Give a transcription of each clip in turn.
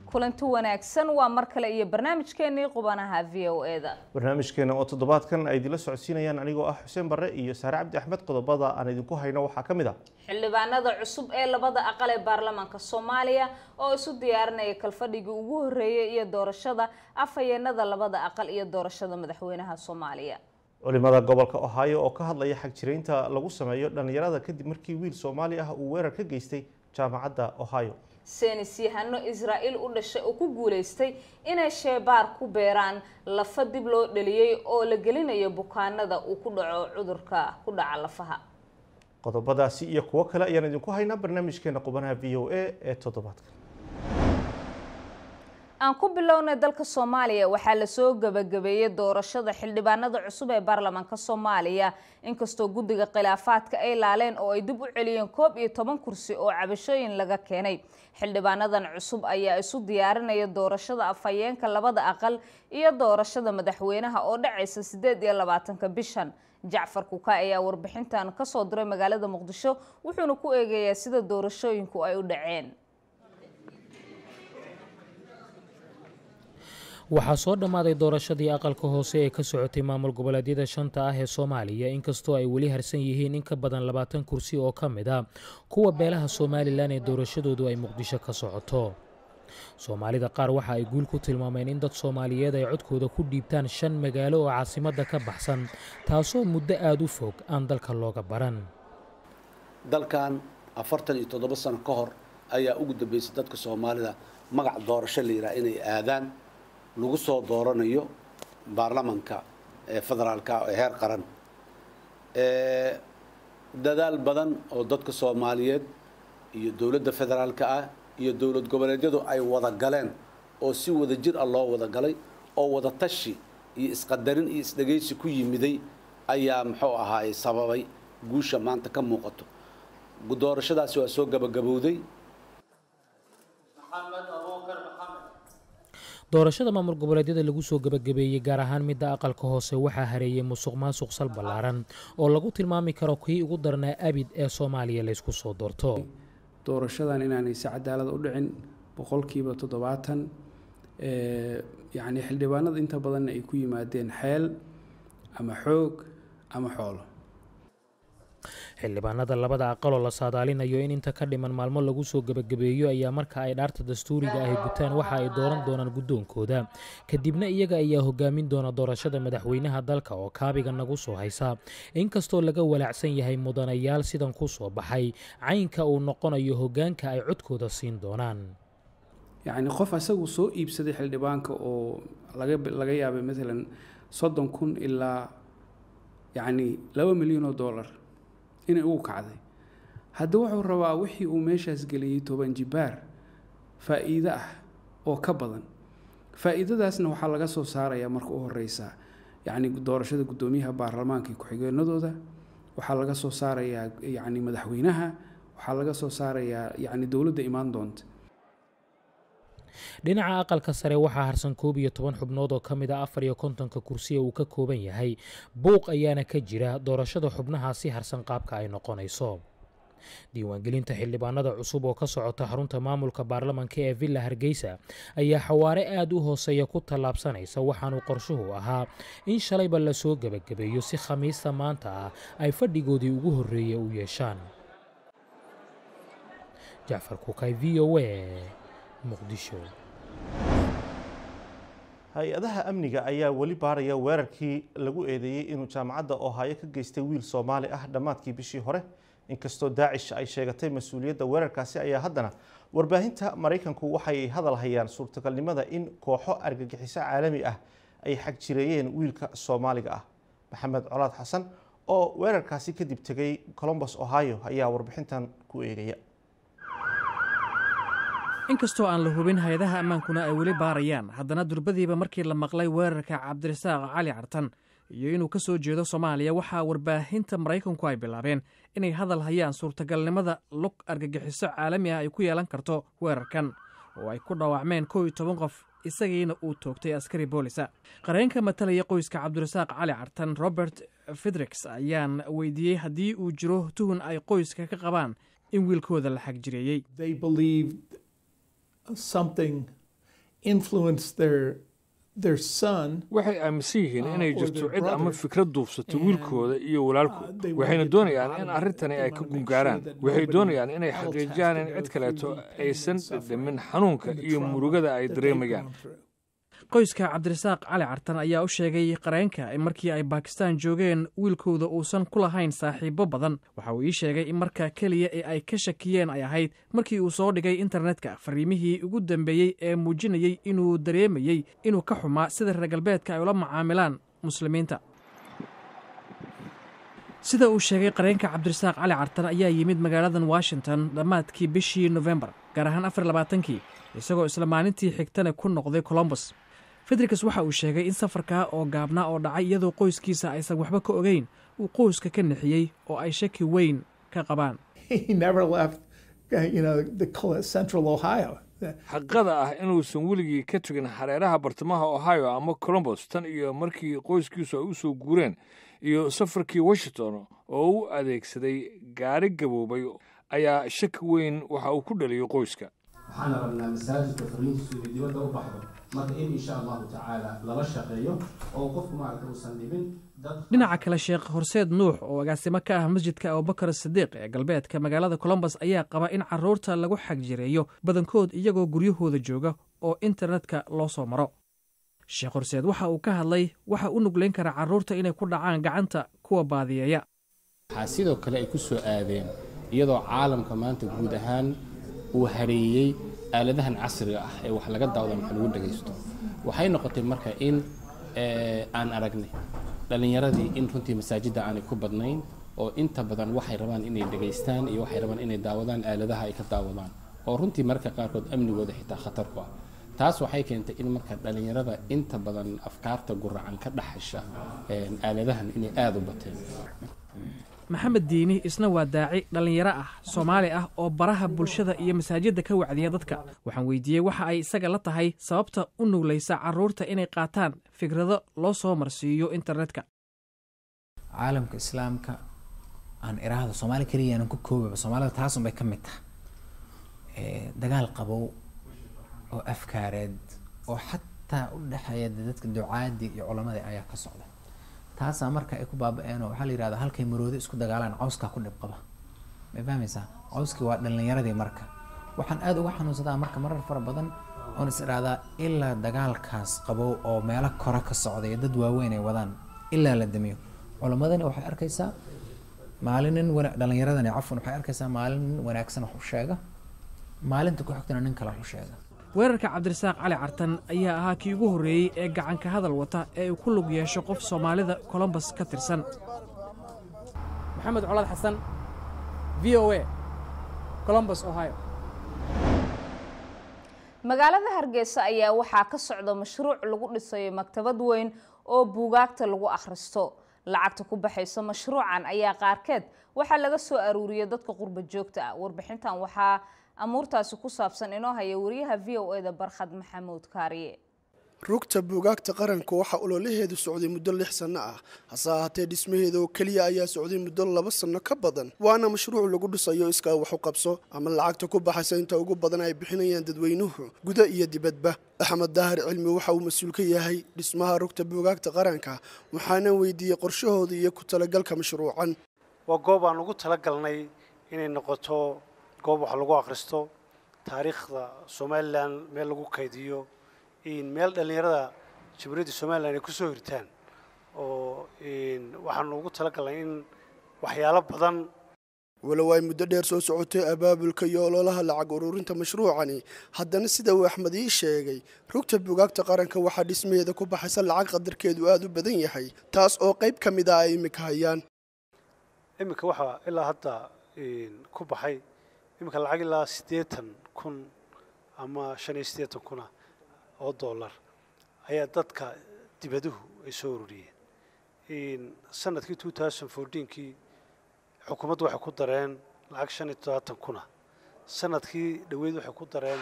kulanti wanaagsan waa mar kale iyo barnaamijkeennii Qubanaha VOA-da. barnaamijkeena oo toddobaadkan ay idila socodsiinayaan anigoo ah Xuseen Barre iyo Saare Cabdi Axmed. qodobada aan idinku hayno waxaa ka mid ah xildhibaanada cusub ee labada aqal ee baarlamaanka Soomaaliya oo isu diyaarinaya kalfadhigii ugu horeeyay iyo doorashada afhayeenada labada aqal iyo doorashada madaxweynaha Soomaaliya. culimada gobolka Ohio oo ka hadlaya xag jiraynta lagu sameeyo dhalinyarada kadib markii wiil Soomaali ah uu weerar ka geystay jaamacadda Ohio. saynisyahano Israa'iil u dhashay oo ku guuleystay inay sheebaar ku beeraan lafa dib loo dhaliyay oo la gelinayo bukaanada uu ku dhaco cudurka ku dhaca lafaha. qodobadaasi iyo kuwo kale ayaan idinku haynaa barnaamijkeena Qubanaha VOA ee toddobaadkan. aan ku bilownay dalka Soomaaliya waxaa la soo gabagabeeyay doorashada xildhibaanada cusub ee baarlamaanka Soomaaliya inkastoo guddiga khilaafaadka ay laaleen oo ay dib u celiyeen 11 kursi oo cabashooyin laga keenay. xildhibaanadan cusub ayaa isu diyaarinaya doorashada afhayeenka labada aqal iyo doorashada madaxweynaha oo dhacaysa 28 bishan. Jacfar Kuka ayaa warbixintan ka soo diray magaalada Muqdisho wuxuuna ku eegayaa sida doorashooyinku ay u dhaceen. waxaa soo dhammaaday doorashadii aqalka hoose ee ka socotay maamul goboleedyada shanta ah ee Soomaaliya inkastoo ay weli harsan yihiin in ka badan 20 kursi oo ka mid ah kuwa beelaha Soomaaliland ee doorashadoodu ay Muqdisho ka socoto. Soomaalida qaar waxa ay guul ku tilmaameen in dad Soomaaliyeed ay codkooda ku dhiibtaan 5 magaalo oo caasimadda ka baxsan taasoo muddo aad u fog aan dalka looga baran. dalkan 47 sano ka hor ayaa ugu dambeysay dadka Soomaalida magac doorasho la yiraahdo inay aadaan lagu soo dooranayo baarlamaanka federaalka ee heer qaran. dadaal badan oo dadka Soomaaliyeed iyo dawladda federaalka ah iyo dawlad goboleedyadu ay wada galeen oo si wada jir ah loo wada galay oo wada tashi iyo isqadarin iyo isdhageysi ku yimiday ayaa muxuu ahaay sababay guusha maanta ka muuqato. doorashadaasi waa soo gabagabowday. doorashada maamul goboleedyada lagu soo gabagabeeyay gaar ahaan midda aqalka hoose waxaa hareeyay musuqmaasuq sal ballaaran oo lagu tilmaami karo kii ugu darnaa abid ee Soomaaliya la isku soo doorto. doorashadan inaanay si cadaalad u dhicin 70% yani xildhibaanada inta badan ay ku yimaadeen xeel ama xoog ama xoolo. xildhibaanada labada aqal oo la saadaalinayo in inta ka dhiman maalmo lagu soo gabagabeeyo ayaa marka ay dhaarta dastuuriga ah gutaan waxa ay dooran doonaan gudoonkooda kadibna iyaga ayaa hogaamin doona doorashada madaxweynaha dalka oo kaabiga nagu soo haysa inkastoo laga walaacsan yahay mudanayaal sidan ku soo baxay caynka uu noqonayo hogaanka ay codkooda siin doonaan. yani qof asagu soo iibsaday xildhibaanka oo laga yaabay mesela 30,000 ilaa yani $2 milyan inay ugu kacday. hadda wuxuu rabaa wixii uu meeshaas geliyay 10 jibaar faa'iido ah oo ka badan. faa'iidadaasna waxaa laga soo saarayaa marka u horeysa yani doorashada gudoomiyaha baarlamaanka ku xigeenadooda waxaa laga soo saarayaa yani madaxweynaha waxaa laga soo saarayaa yani dawladda imaan doonta. dhinaca aqalka sare waxaa harsan 11 xubnood oo ka mid ah 54 kursi uu ka kooban yahay. buuq ayaana ka jira doorashada xubnahaasi harsan qaabka ay noqonayso. diiwaangelinta xildhibaanada cusub oo ka socota xarunta maamulka baarlamaanka ee Villa Hargeysa ayaa xawaare aad u hooseeya ku tallaabsanaysa waxaanu qorshuhu ahaa in shalayba la soo gabagabeeyo si khamiista maanta ah ay fadhigoodii ugu horeeyay u yeeshaan. Jacfar Kuka VOA Muqdisho. hay-adaha amniga ayaa weli baaraya weerarkii lagu eedeeyay inuu jaamacadda Ohio ka geystay wiil Soomaali ah dhamaadkii bishii hore. inkastoo Daacish ay sheegatay mas'uuliyadda weerarkaasi ayaa haddana warbaahinta Mareykanku waxay hadal hayaan suurtagalnimada in kooxo argagixiso caalami ah ay xag jireeyeen wiilka Soomaaliga ah. Maxamed Colaad Xasan oo weerarkaasi kadib tagay Columbus Ohio ayaa warbixintan ku eegaya. inkastoo aan la hubin hay'adaha ammaankuna ay weli baarayaan haddana durbadiiba markii la maqlay weerarka Cabdirasaaq Cali Cartan iyo inuu ka soo jeedo Soomaaliya waxaa warbaahinta Mareykanku ay bilaabeen inay hadal hayaan suurtagalnimada lug argagixiso caalami ah ay ku yeelan karto weerarkan oo ay ku dhaawacmeen 11 qof isagiina uu toogtay askari boolisa. qareenka matalaya qoyska Cabdirasaaq Cali Cartan Robert Fredericks ayaan weydiiyey haddii uu jiro tuhun ay qoyska ka qabaan in wiilkooda la xag jireeyay. They believed something influence their son. waxay aaminsan yihiin inay jirto cid ama fikrad duufsato wiilkooda iyo walaalkood waxayna doonayaan in arrintani ay ka gungaaraan waxay doonayaan inay xaqiijiyaan in cid kaleeto aysan dhadhamin xanuunka iyo murugada ay dareemayaan qoyska cabdirasaaq cali cartan ayaa u sheegay qareenka in markii ay baakistaan joogeen wiilkooda uusan ku lahayn saaxiibo badan waxa uu ii sheegay in markaa keliya ee ay ka shakiyeen ay ahayd markii uu soo dhigay internetka fariimihii ugu dambeeyey ee muujinayey inuu dareemayey inuu ka xumaa sida reer galbeedka ay ula macaamilaan muslimiinta sida uu sheegay qareenka cabdirasaaq cali cartan ayaa yimid magaaladan washington dhammaadkii bishii nofembar gaar ahaan 24-kii isagoo isla maalintii xigtana ku noqday colombos federikas waxa uu sheegay in safarkaa oo gaabnaa oo dhacay iyadoo qoyskiisa aysan waxba ka ogeyn uu qoyska ka nixiyey oo ay shaki weyn ka qabaan xaqada ah inuusan weligii ka tegin hareeraha bartamaha ohio ama colombos tan iyo markii qoyskiisu ay u soo guureen iyo safarkii washington oo u adeegsaday gaari gaboobay ayaa shaki weyn waxa uu ku dhaliyey qoyska waxaana rabnaa masaajidka fariintiisu inay dibadda u baxdo marka in insha allahu tacaala lala shaqeeyo oo qofku maaragta uusan dhibin dhinaca kale sheekh horseed nuux oo agaasimo ka ah masjidka abubakar sidiiq ee galbeedka magaalada colombos ayaa qaba in carruurta lagu xagjireeyo badankood iyagoo guryahooda jooga oo internetka loo soo maro sheekh horseed waxa uu ka hadlay waxa u nuglayn kara carruurta inay ku dhacaan gacanta kuwa baadiyeeya waxaa sidoo kale ay ku soo aadeen iyadoo caalamka maanta guud ahaan uu hareeyey aaladahan casriga ah ee wax laga daawada wax lagu dhagaysto waxay noqotay marka in aan aragnay dhalinyaradii in runtii masaajidda aanay ku badnayn oo inta badan waxay rabaan inay dhagaystaan iyo waxay rabaan inay daawadaan aaladaha ay ka daawadaan oo runtii marka qaarkood amnigooda xitaa khatar ku ah taas waxay keentay in marka dhalinyarada inta badan afkaarta guracan ka dhaxasha aaladahan inay aada u bateen maxamed diini isna waa daaci dhallinyaro ah soomaali ah oo baraha bulshada iyo masaajidda ka wacdiya dadka waxaan weydiiyey waxa ay isaga la tahay sababta u nuglaysa carruurta inay qaataan fikrado loo soo marsiiyo internetka caalamka islaamka aan iraahdo soomaali keliya aanan ku koobaba soomaalida taasun bay ka mid tahay dagaal qabow oo afkaareed oo xataa u dhexeeya dadka ducaadii iyo culamadii ayaa ka socda taasaa marka ay ku baaba-een oo waxaa la yidhahdaa halkay maroodi isku dagaalaan cawskaa ku dhib qaba may fahmaysaa cawskii waa dhalinyaradii marka waxaan aada uga xanuunsadaa marka marar fara badan oon is idhaahdaa ilaa dagaalkaas qabow oo meelo kora ka socda iyo dad waaweyn ay wadaan ilaa la damiyo culamadani waxay arkaysaa maalinin dhalinyaradani cafwan waxay arkaysaa maalin wanaagsan wax u sheega maalinta ku xigtana nin kale wax u sheega weerarka cabdirasaaq cali cartan ayaa ahaa kii ugu horreeyey ee gacanka hadal wata ee uu ku lug yeesho qof soomaalida colombos ka tirsan maxamed colaad xasan v o a colombos ohio magaalada hargeysa ayaa waxaa ka socda mashruuc lagu dhisayo maktabad weyn oo buugaagta lagu akhristo lacagta ku baxaysa mashruucan ayaa qaarkeed waxaa laga soo aruuriyay dadka qurba joogta ah warbixintan waxaa amuurtaasi ku saabsan inoo haya wariyaha v o da barkhad maxamuud kaariye rugta buugaagta qaranka waxaa ololaheedu socday muddo 6 sano ah hase ahaatee dhismaheeda oo keliya ayaa socday muddo 2 sano ka badan waana mashruuc lagu dhisayo iskaa wax u qabso ama lacagta ku baxaysa inta ugu badan ay bixinayaan dadweynuhu guda iyo dibadba axmed daahir cilmi waxa uu mas-uul ka yahay dhismaha rugta buugaagta qaranka waxaana weydiiyey qorshahooda iyo ku talagalka mashruucan waa goob aan ugu talagalnay inay noqoto goob wax lagu akhristo taariikhda Soomaaliland meel lagu kaydiyo in meel dhalinyarada Jamhuuriyadda Soomaaliland ay ku soo hirtaan oo waxaan ugu talagalnay in waxyaalo badan walow ay muddo dheer soo socotay abaabulka iyo ololaha lacag ururinta mashruucani haddana sida uu axmed ii sheegay rugta buugaagta qaranka waxaa dhismaheeda ku baxaysa lacag qadarkeedu aad u badan yahay taas oo qayb ka mid ah ay imika hayaan imika waxaa ilaa hadda ku baxay imika lacag ilaa 80,000 ama 85,000 oo dollar ayaa dadka dibaduhu ay soo ururiyeen sanadkii 2014kii xukuumaddu waxay ku dareen lacag 75,000 sanadkii dhaweyd waxay ku dareen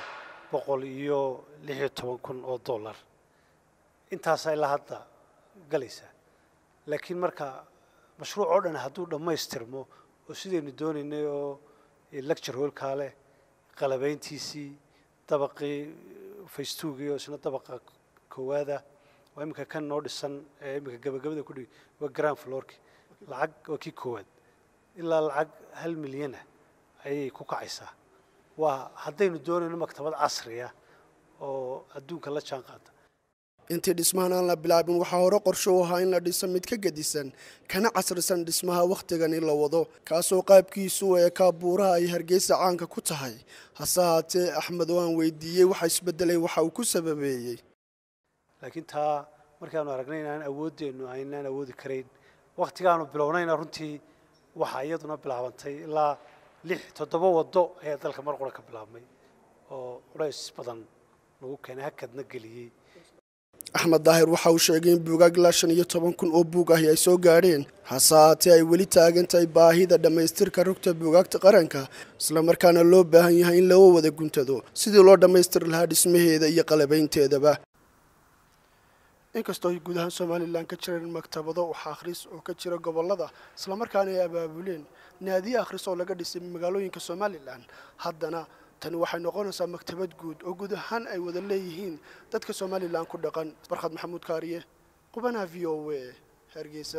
116,000 oo dollar intaas ay la hadda galaysa laakiin marka mashruuc oo dhan hadduu dhammaystirmo oo sidaynu doonaynay oo lecture hall kale qalabayntiisii dabaqii phase 2 isna dabaqa koowaada waa imika kan noo dhisan imika gabagabada ku dhig waa ground floorki lacag waa kii koowaad ilaa lacag 1 milyan ayay ku kacaysaa waa haddaynu doonayno maktabad casri ah oo adduunka la jaan qaada intii dhismahan aan la bilaabin waxaa hore qorshe u ahaa in la dhiso mid ka gedisan kana casrisan dhismaha wakhtigani la wado kaasoo qaabkiisu ee kaabuuraha ay Hargeysa caanka ku tahay hase haatee Axmed waan weydiiyey waxa isbedelay waxa uu ku sababeeyay laakiin taa markaanu aragnay inaan awoodeennu aynaan awoodi karayn wakhtigaanu bilownayna runtii waxa iyaduna bilaabantay ilaa 6-7 wado ayaa dalka mar qura ka bilaabmay oo culays badan lagu keenay hakadna geliyay Axmed Daahir waxa uu sheegay in buugaag la 15,000 oo buug ah ay soo gaareen hase haatee ay weli taagan tahay baahida dhamaystirka rugta buugaagta qaranka isla markaana loo baahan yahay in loo wada guntado sidii loo dhamaystir lahaa dhismaheeda iyo qalabaynteedaba inkastoo ay gudaha Soomaaliland ka jireen maktabado wax akhris oo ka jira gobolada isla markaana ay abaabuleen naadi akhris oo laga dhisay magaalooyinka Soomaaliland haddana tani waxay noqonaysaa maktabad guud oo guud ahaan ay wada leeyihiin dadka Soomaaliland ku dhaqan Barxad Maxamuud Kaariye Qubanaha VOA Hargeysa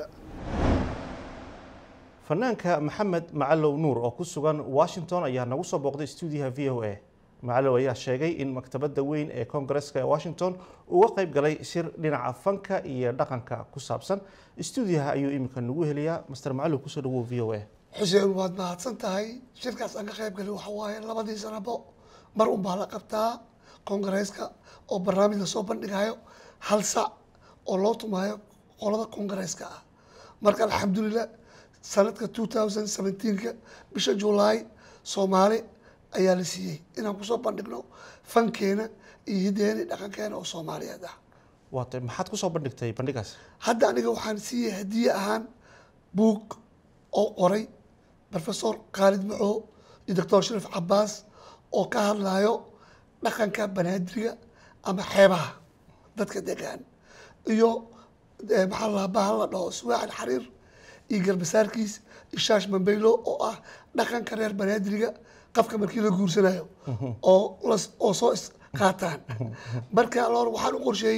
fanaanka Maxamed Macallow Nuur oo ku sugan Washington ayaa nagu soo booqday stuudiyaha VOA Macallow ayaa sheegay in maktabadda weyn ee Congress-ka ee Washington uu qayb galay shir dhinaca fanka iyo dhaqanka ku saabsan stuudiyaha ayuu imika nagu heliyaa Mr. Macallow ku soo dhawow VOA xuseen waad mahadsan tahay shirkaas aan ka qayb galay waxa waaye 2 sanabo mar un baa la qabtaa Congress-ka oo barnaamij la soo bandhigayo 1 saac oo loo tumayo qolada Congress-ka ah marka alxamdulillah sanadka 2017 bisha July Soomaali ayaa la siiyay inaan ku soo bandhigno fankeena iyo hideena dhaqankeena oo Soomaaliyeed ah waatay maxaad ku soo bandhigtay bandhigaas hadda aniga waxaan siiyay hadiye ahaan buug oo qoray Professor Khalid Maco iyo Dr. Sharif Abbas oo ka hadlayo dhaqanka banaadiriga ama xeebaha dadka deegaan iyo maxaa la bahal dhaho suwaacid xariir iyo garbasaarkiis ishaash mambaylo oo ah dhaqanka reer banaadiriga qafka markii la guursanayo oo soo qaataan marka loor waxaan u qorsheeyay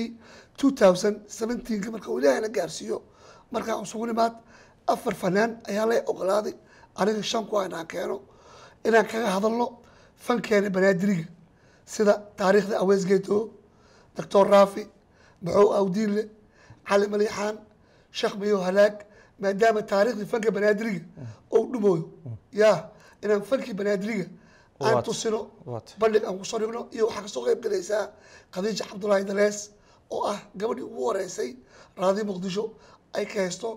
2017 marka uu Ilaahay na gaarsiiyo marka aan sugu nimaad 4 fanaan ayaa la ogolaaday aniga 5 ku inaan keeno inaan kaga hadalno fankeena banaadiriga sida taariikhda Aweesgeeto Dr. Rafi Maco Awdiinle Cali Maliixaan Sheekh Mayo Halaag maadaama taariikhda fanka banaadiriga oo dhumooyo yaa inaan fankii banaadiriga aan tusino bandhig aan ku soo dhigno iyo waxa ka soo qayb galaysaa Khadiija Cabdullaahi Dalees oo ah gabadhii ugu horeysay raadi Muqdisho ay ka haysto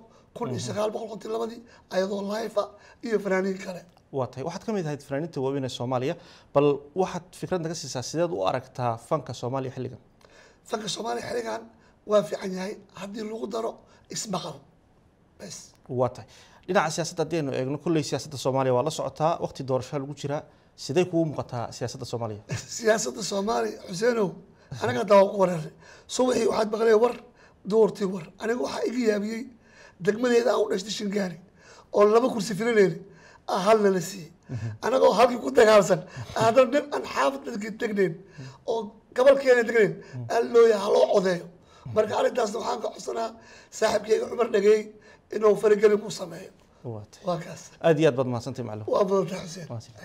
1952 ayadoo live iyo fanaaniin kale waatay waxaad ka mid ahayd fanaaniinta waaweyn ee Soomaaliya bal waxaad fikrad naga siisaa sideed u aragtaa fanka Soomaaliya xilligan fanka Soomaaliya xilligan waa fiican yahay haddii lagu daro ismaqal bas waatay dhinaca siyaasadda haddaynu eegno kulley siyaasadda Soomaaliya waa la socotaa waqti doorasho lagu jiraa sidee kugu muuqataa siyaasadda Soomaaliya siyaasadda Soomaaliya Xuseenow anaga dawo warar subaxii waxaad maqlay war doortii war aniga waxa iga yaabiyay degmadeeda aan u dhashay Shingaari oo 2 kursi filanayay halna la siiyay anagoo halkii ku dagaalsan aadan aan xaafadda degnayn oo gobolkeena degnayn loo yahay loo codeeyo marka arintaas waxaan ka codsanaa saaxiibkayga Cumar Dhagey inuu faragelin ku sameeyo waa kaas aad iyo aad baad mahadsantahay Macallow waa badan Xuseen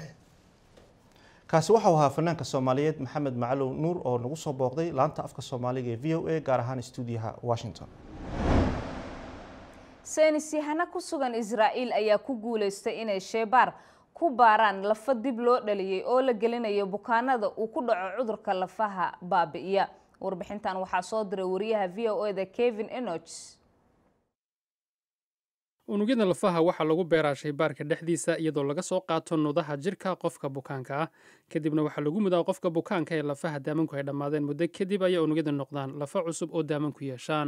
kaasi waxa uu ahaa fanaanka Soomaaliyeed Maxamed Macallow Nuur oo nagu soo booqday laanta afka Soomaaliga ee VOA gaar ahaan stuudiyaha Washington saynis yahana ku sugan Israa'iil ayaa ku guuleystay inay sheebaar ku baaraan lafa dib loo dhaliyay oo la gelinayo bukaanada uu ku dhaco cudurka lafaha baabi'iya warbixintan waxaa soo diray wariyaha VOA Kevin Enoch unugyada lafaha waxaa lagu beeraa shaybaarka dhexdiisa iyadoo laga soo qaato nudaha jirka qofka bukaanka ah kadibna waxaa lagu mudaa qofka bukaanka ee lafaha daamanku ay dhammaadeen muddo kadib ayay unugyada noqdaan lafa cusub oo daamanku yeeshaan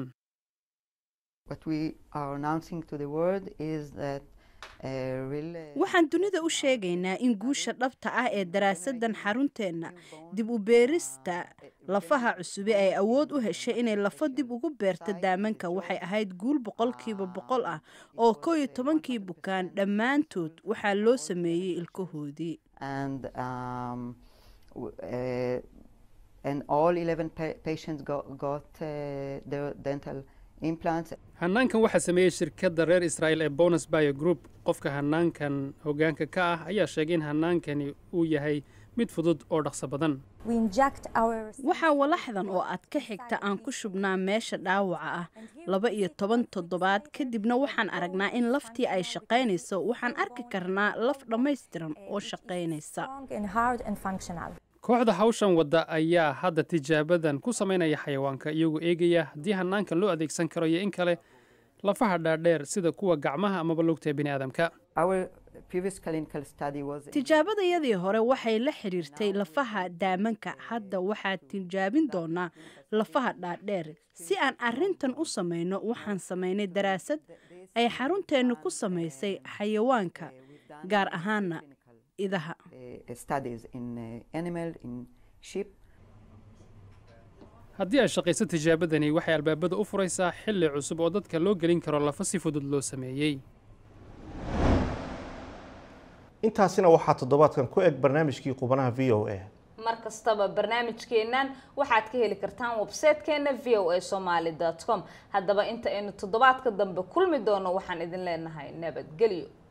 waxaan dunida u sheegaynaa in guusha dhabta ah ee daraasadan xarunteenna dib u beerista lafaha cusube ay awood u heshay inay lafo dib ugu beerto daamanka waxay ahayd guul 100% ah oo 11 bukaan dhammaantood waxaa loo sameeyey ilkahoodii and all 11 patients got their dental implants. hanaankan waxaa sameeyey shirkadda reer Israel ee Bonus Bio Group. qofka hanaankan hoggaanka ka ah ayaa sheegay in hanaankani uu yahay mid fudud oo dhaqso badan. waxaa walaxdan oo aad ka xigta aan ku shubnaa meesha dhaawaca ah 12 toddobaad kadibna waxaan aragnaa in laftii ay shaqaynayso. waxaan arki karnaa laf dhammaystiran oo shaqaynaysa. kooxda hawshan wadda ayaa hadda tijaabadan ku samaynaya xayawaanka iyagoo eegaya haddii hanaankan loo adeegsan karo iyo in kale lafaha dhaadheer sida kuwa gacmaha amaba lugta bini'aadamka. tijaabadayadii hore waxay la xiriirtay lafaha daamanka. hadda waxaa tijaabin doonaa lafaha dhaadheer. si aan arrintan u samayno waxaan samaynay daraasad ay xarunteennu ku samaysay xayawaanka gaar ahaana idaha. haddii ay shaqayso tijaabadani waxay albaabada u furaysaa xilli cusub oo dadka loo gelin karo lafa si fudud loo sameeyey. intaasina waxaa toddobaadkan ku eg barnaamijkii qubanaha VOA. mar kastaba barnaamijkeennan waxaad ka heli kartaan website-keena voasomali.com. haddaba inta aynu toddobaadka dambe kulmi doono waxaan idin leenahay nabadgelyo.